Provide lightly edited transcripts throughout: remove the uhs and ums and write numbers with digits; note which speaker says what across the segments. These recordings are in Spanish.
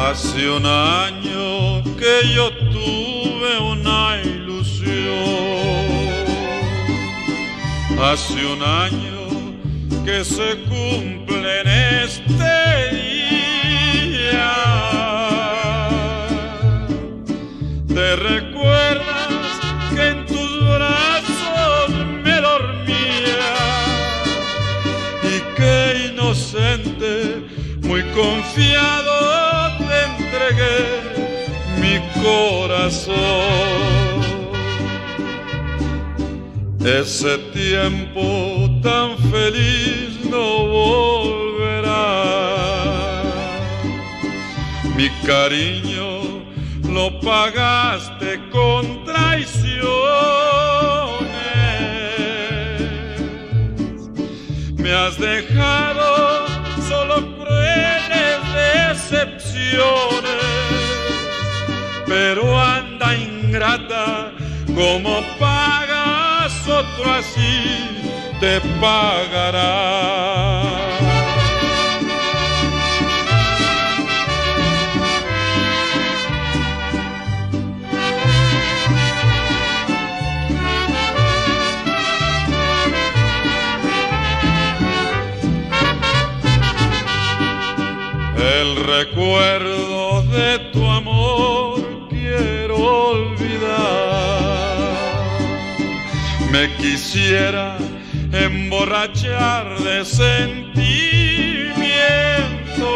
Speaker 1: Hace un año que yo tuve una ilusión, hace un año que se cumple en este día. ¿Te recuerdas que en tus brazos me dormía y que inocente, muy confiado, te entregué mi corazón? Ese tiempo tan feliz no volverá. Mi cariño lo pagaste con traiciones. Me has dejado solo crueles decepciones. Pero anda ingrata, como pagas otro así te pagará. El recuerdo de tu amor quiero olvidar. Me quisiera emborrachar de sentimiento.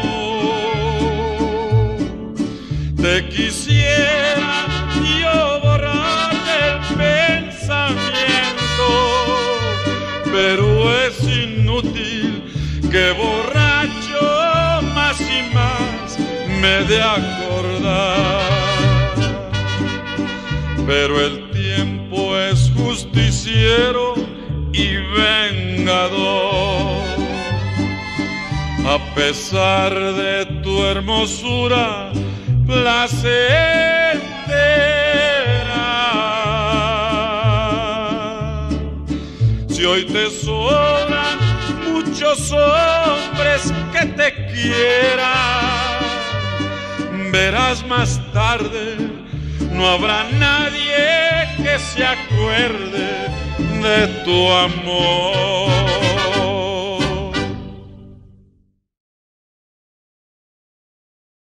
Speaker 1: Te quisiera yo borrar del pensamiento, pero es inútil que borracho más y más me de acordar. Pero el tiempo es justiciero y vengador. A pesar de tu hermosura placentera, si hoy te sobran muchos hombres que te quieran, verás más tarde, no habrá nadie que se acuerde de tu amor.